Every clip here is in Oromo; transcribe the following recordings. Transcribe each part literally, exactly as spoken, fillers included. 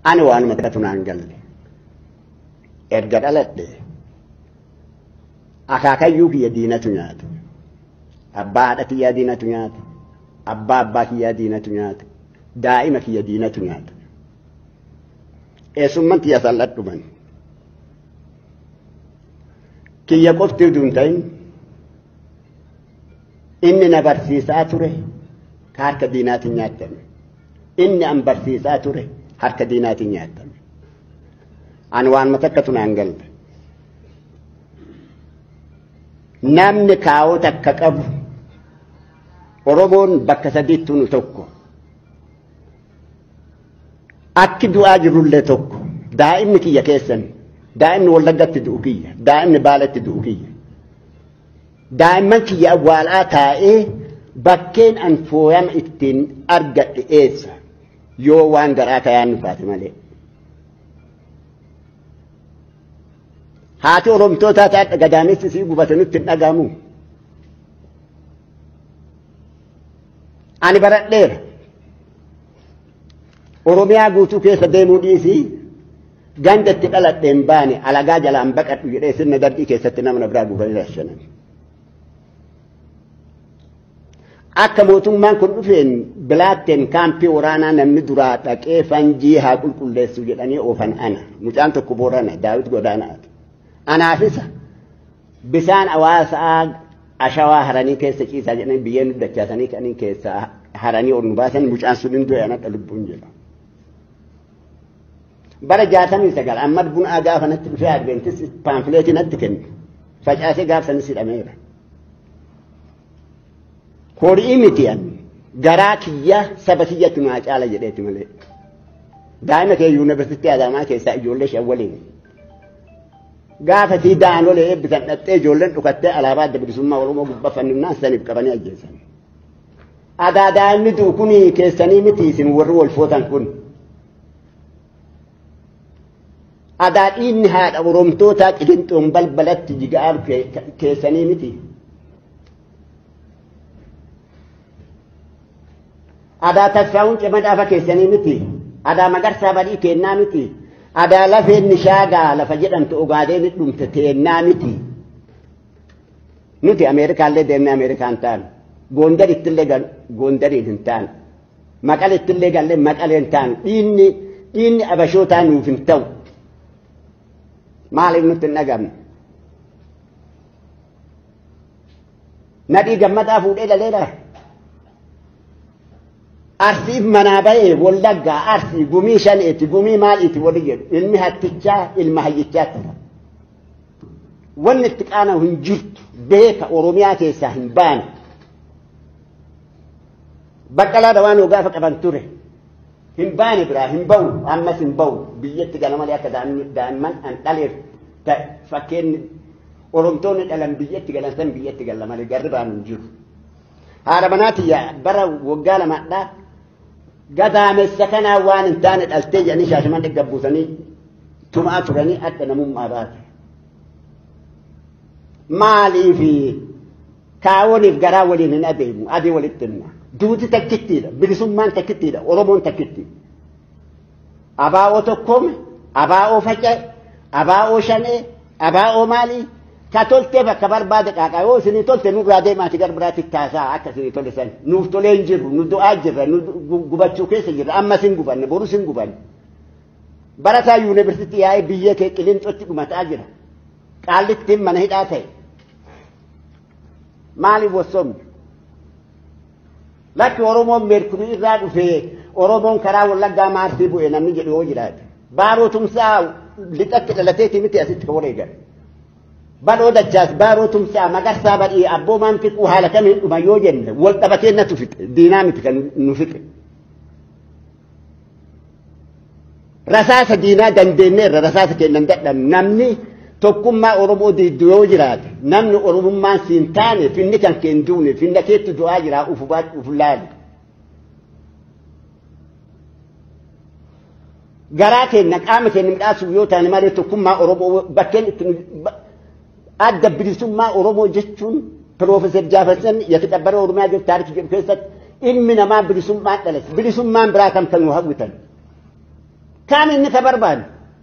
أنا وأنا متكتون عنقل إرجع لك أخاك يوكي يدينة نيات أبا أتي يدينة نيات أبا أباك يدينة نيات دائما يدينة نيات إسمن تيسالت من كي يقف تدونتين إني نبرسيسا تره هارك دينات نياتن إني أم برسيسا تره هارك دينات نياتن أنوان متكتون عنقل namni kaa'oo takka qabu Oromoon bakka sadiitti nu tokko akki du'aa jirullee tokko daa'imni kiyya keessan daa'imni Wallaggatti du'u kiyya daa'imni Baalatti du'u kiyya daa'imman kiyya awwaalaa taa'ee bakkeen an fooyama ittiin argadhe eessa yoo waan garaa kayaan nufaate malee haati Oromtoota taate gadaamessi sii gubatanitti hin dhagahamu. Ani baradheera. Oromiyaa guutuu keessa deemuu dhiisii ganda itti dhaladheen baane alagaa jalaan baqadhu jedhee sirna dardii keessatti nama biraa guuranii rashanan. Akka mootummaan kun dhufeen bilaatteen kaampii waraanaa namni duraa dhaqee fanjii haa qulqulleessu jedhanii oofan ana. Mucaan tokko Boorana Daawit Godaanaati. Anaafisa bisaan hawaasaa ashawaa haranii keessa ciisaa jedhanii biyyeen dachaasanii kaniin keessa haranii ol nu baasan mucaan sun hin du'e anadha lubbuun jedha. Bara jaatamii sagal Ahmad Bunaa gaafa natti dhufee Adventis paamfileetii natti kenne facaasee gaafsanis hidhameera. Horii miti an garaa kiyya saba kiyyatti naa caala jedheeti malee. Daa'ima kee yuunivarsiitii Adaamaa keessaa ijoollee shan waliin. Gaafa tii daanolee eebbisan dhattee ijoolleen dhukattee alaabaa adda bilisummaa Oromoo gubbaa fannifnaan saniif qabanii ajjeesan. Adaa daa'imni du'u kun keessanii miti isin warri wal footan kun. Adaa dhiinni haadha Oromtootaa Qilinxoon balbalatti jigaa'aaf keessanii miti. Adaa Tasfaa'uun Cimadaafa keessanii miti. Adaa Magarsaa Badii kennaa miti. Adaa lafeen nishaagaa lafa jedhamtu ogaadeen dhumte teennaa miti. Nuti Ameerikaallee deemnee Ameerikaan taanu. Gondarittillee Gondariin hin taanu. Maqaleettillee gallee Maqaleen taanu. Dhiinni dhiinni Abashootaa nuuf hin ta'u. Maaliif nutti hin dhagamne? Nadhii Gammadaa fuudhee dhaleedha. Arsiif manaa ba'ee Wallaggaa Arsii gumii shaneeti gumii maaliiti wali jedhu ilmi hattichaa ilma hayyichaa ta'a. Wanni itti qaana'u hin jirtu beeka Oromiyaa keessaa hin baane. Baqqalaa Dawaanoo gaafa qaban ture hin baane biraa hin ba'u ammas hin ba'u biyyatti gala malee akka daa'imman an dhaleef fakkeenyi Oromtoonni dhalan biyyatti galan san biyyatti gala malee garri baan hin jiru. Haadha manaatiyya bara waggaa lamaadhaa gadaamessa kanaa waan hin taane dhaltee jedhanii Shaashaman dhigga buusanii tumaa turanii adda namummaa baate. Maaliifi kaawwaniif garaa waliin hin adeemu adii walitti himna. Duuti takkittiidha bilisummaan takkittiidha Oromoon takkitti. Abaa'oo tokkoome abaa'oo faca'e abaa'oo shanee abaa'oo maalii ka toltee bakka barbaade qaaqaa yoo isinii tolte nurraa deemaati gara biraatti taasaa akka isinii tole san nuuf tolee hin jirru nu du'aa jirra nu gubachuu keessa jirra amma sin gubanne boru sin gubanne barataa yuunivarsiitii yaa'ee biyya kee Qilinxootti dhumataa jira Qaallittiin mana hidhaa ta'e maaliif wassoomne lakki Oromoon meerkurii irraa dhufee Oromoon karaa Wallaggaa Maarsii bu'e namni jedhu yoo jiraate baaroo tumsaa lixatti dhalateeti miti asitti ka wareegale. Badoo dachaas baaroo tumsaa Magarsaa Badii abboomaan fiquu haala kamiin dhuma yoo jenne wal dhabatee natu fixe diinaa miti kan nu fixe. Rasaasa diinaa dandeenyeerra rasaasa kennan dadhabne namni tokkummaa Oromoo diiddu yoo jiraate namni Oromummaan siin taane finni kan keen duune finna keetti du'aa jiraa ufu ufu laali. Garaa keenya qaama keenya midhaasuuf yoo taane malee tokkummaa Oromoo bakkeen itti adda bilisummaa Oromoo jechuun Piroofeesar Jaafarsan yataqabbara Oromiyaa jedhu taarikii jedhu keessatti ilmi namaa bilisummaan dhalate bilisummaan biraa kam kan nu hawwitan كان إني كبربان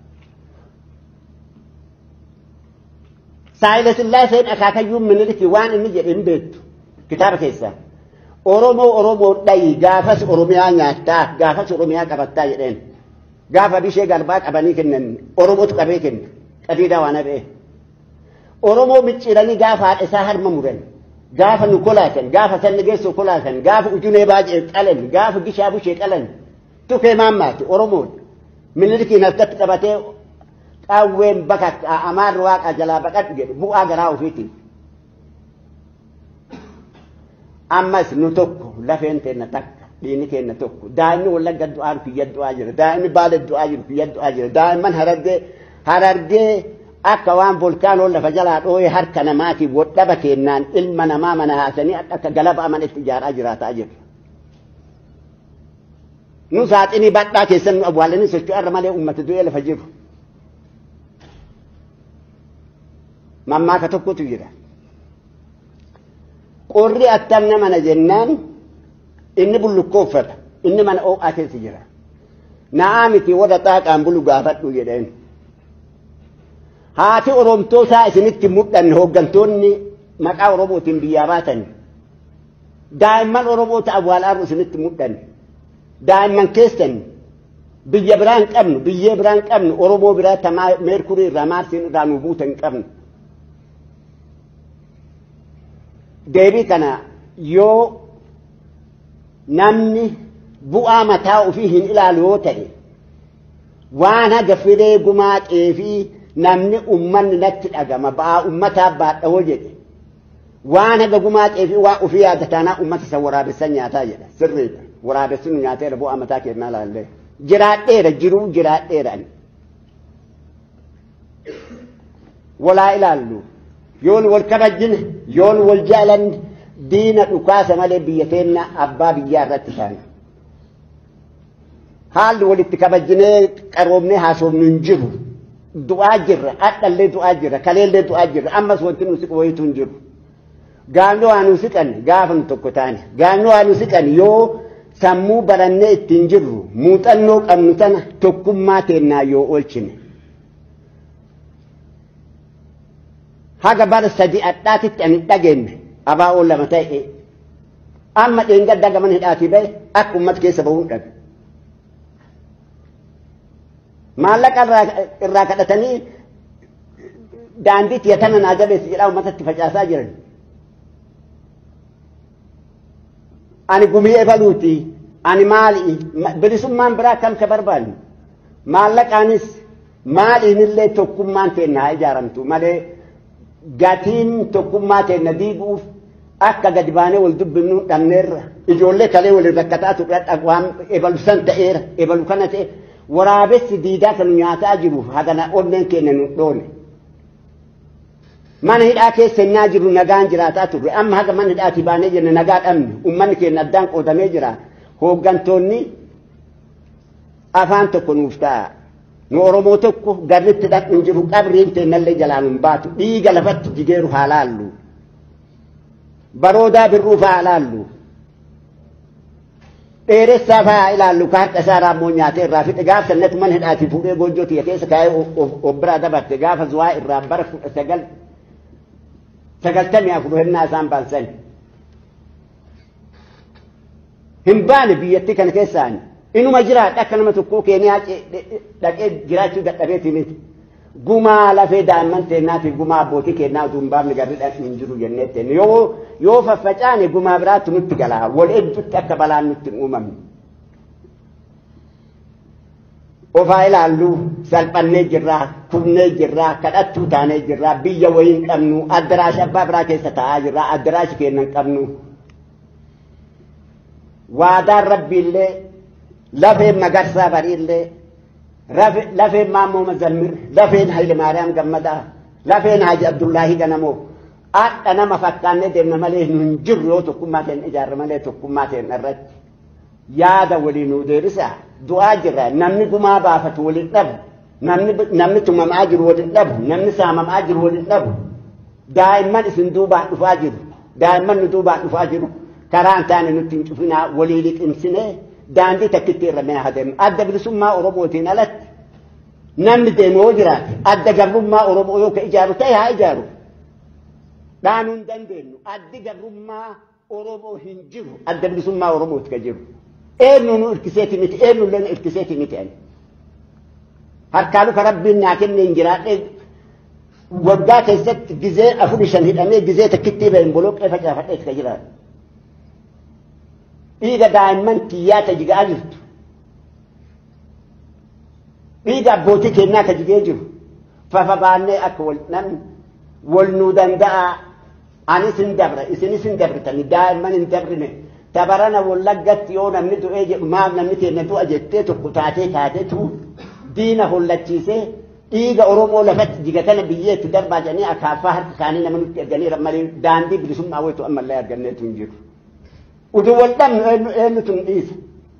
سائلة الله سين أكاكا يوم من لك وان إني جئن بيت كتاب كيسا أورومو أورومو داي غافس أوروميا نياتا غافس أوروميا كبتا جئن غافا بيشي غربات أباني كنن أورومو تقبي كن قديدا وانا بيه أورومو متشيراني غافا إساهر ممورن غافا نكولاتن غافا سنجيسو كولاتن غافا أجوني باج إتقلن غافا بيشابو شيتقلن توكي مامات أورومو من لك نفتت قبتي أوين بكت أمار واق أجلا بكت بوء أجراو فيتي أمس نتوكو لفين تنتك ديني تنتوكو دائما ولا قد دعاء في يد أجر دائما بعد الدعاء في يد أجر دائما هرد هرد أكوان فولكان ولا فجلات أوي هركنا ماتي وتبكينان إلمنا ما منا هاسني أك جلب أمن استجار أجرات أجر نوسات إني بطا كيسن أبوالني سجوا أرمالي أمة دوية فجر مما كتبكو تجرا قري أتمنى من جنان إني بلو كوفر إني من أو أكل تجرا نعامتي ودتاك أن بلو قافت وجدين هاتي أرومتو سائسنت مدن هوغنتوني مكا أروموت بياباتن دائما أروموت أبوال أرو سنت مدن دائما كيستن بيجبران قبن بيجبران قبن أرومو برات ميركوري رامار سن رانوبوتن قبن deebii kana yoo namni bu'aa mataa ofii hin ilaalu yoo ta'e waan haga fidee gumaaqee fi namni ummanni natti dhagama ba'aa ummataa baadhawoo jedhe waan haga gumaaqee fi waa ofii yaadataanaa ummata isa waraabessan nyaataa jedha sirriidha waraabessuun nyaateera bu'aa mataa kennaa laallee jiraadheera jiruu jiraadheera ani walaa ilaallu يون والكبجن يون والجالن دين الأكاسة مالي بيتنا أبا بيارة تسان حال والتكبجن قرومني حاسوم ننجر دعا جر أتى اللي دعا جر كليل اللي دعا جر أما سوانتين نسك ويتنجر قانو أنو سكن قافن تكتاني قانو أنو سكن يو سمو برنة تنجر موتنوك أمنتنا تكم ماتنا يو أولشني haga bar sadi attati tan dagen aba wala matai amma dinga daga man hidati bay ak ummat ke sabu dag malaka irra kadatani dandit yatana najabe sira ummat tifajasa jiran ani gumi evaluti ani mali bilisumman bra kam kabarban malakanis mali nille tokkumman te na ijarantu male gatiin tokkummaa ta'e nadiibuuf akka gadi baanee wal dubbinu dhanneerra ijoollee kalee wal rakkataa turre dhaqwaan ebalu san ta'eera ebalu kana ta'e waraabessi diidaa kan nyaataa jiru hagana onneen keenya nu dhoone mana hidhaa keessa innaa jiru nagaan jiraataa turre amma haga mana hidhaati baanee jenne nagaa dhabne ummanni keenya addaan qoodamee jira hooggantoonni afaan tokko nuuf ta'a nu oromoo tokko garritti dhaqin jiru qabriin teennallee jalaan hin baatu dhiiga lafatti jigeeru haa laallu baroodaa birruuf haa laallu dheeressaa fa'aa ilaallu ka harka isaa raammoo nyaatee irraa fixe gaafa sannatu mana hidhaati fuudhee goojjoo tiyya keessa kaa'ee of biraa dabarte gaafa zuwaa irraa bara kudha sagal sagaltamii afur hennaa isaan baansan hin baane biyyattii kana keessaani inuma jiraadha akka nama tokkoo keeniyaa dhaqee jiraachuu dadhabeeti miti gumaa lafee daa'imman teennaatiif gumaa abbootii kennaa utuu hin baafne garri dhaqni hin jiru jenneetteen yoo yoo faffacaane gumaa biraatti nutti galaa wal hedduutti akka balaan nutti hin uumamne ofaa ilaallu salphannee jirraa kufnee jirraa kadhattuu taanee jirraa biyya wayii hin qabnu addaraashi abbaa biraa keessa taa'aa jirraa addaraashi keenya hin qabnu waadaan rabbiillee lafeen magarsaa bariillee lafeen maammoo mazammir lafeen hayile maariyaam gammadaa lafeen haji abdullaahi ganamoo akka nama fakkaannee deemna malee nu hin jirru yoo tokkummaa ta'een ijaarra malee tokkummaa ta'een irratti yaada waliin nu deebisa du'aa jirra namni gumaa baafatu waliin dhabu namni namni tumamaa jiru waliin dhabu namni saamamaa jiru waliin dhabu daa'imman isin duubaan dhufaa jiru daa'imman nu duubaan dhufaa jiru karaan taane nutti hin cufinaa walii liqimsinee daandii takkitti irra mee hadeemu adda bilisummaa oromootiin alatti namni deemoo jiraate adda gabrummaa oromoo yoo ka ijaaru ta'e haa ijaaru dhaanuu hin dandeenyu addi gabrummaa oromoo hin jiru adda bilisummaa oromooti ka jiru eenyu nu irkiseeti miti eenyu illee nu irkiseeti miti ani harkaanu ka rabbiin naa kenne hin jiraadhe waggaa keessatti gizee afur shan hidhamee gizee takkitti ba'een boloqqee facaafadheeti ka jiraadhe dhiiga daa'imman kiyyaa ta jigaa jirtu dhiiga abbootii kennaa ka jigee jiru fafa baannee akka wal namni wal nuu danda'a anis hin dabra isinis hin dabritani daa'imman hin dabrine tabarana wallaggatti yoo namni du'ee jedhu maaf namni keenya du'a jettee tokko taatee taateetu diina hollachiisee dhiiga oromoo lafatti jigatana biyyeetti darbaa jedhanii akaafaa harka isaanii nama nutti erganii malee daandii bilisummaa waytu ammallee arganneetu hin jiru utuu wal dhabnu eenyutu hin dhiisa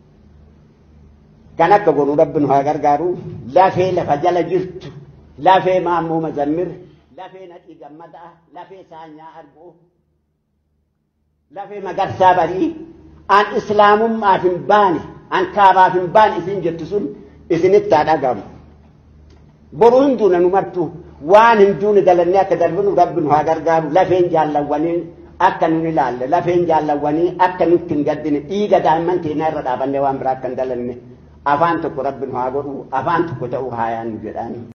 kan akka godhu rabbi nu haa gargaaru lafee lafa jala jirtu lafee maammoo mazammir lafee nadhii gammadaa lafee saanyaa arguu lafee magarsaa barii an islaamummaaf hin baane an kaabaaf hin baane isin jettu sun isinitti haa dhagamu boru hunduuna nu martu waan hinduuni dalannee akka darbinu rabbi nu haa gargaaru lafeen jaallawwanii akka nun ilaalle lafeen jaallawwanii akka nutti hin gaddine dhiiga daa'imman keenyaa irra dhaabannee waan biraa akka hin dalanne afaan tokko rabbi nu haa godhu afaan tokko ta'uu haa yaannu jedhaani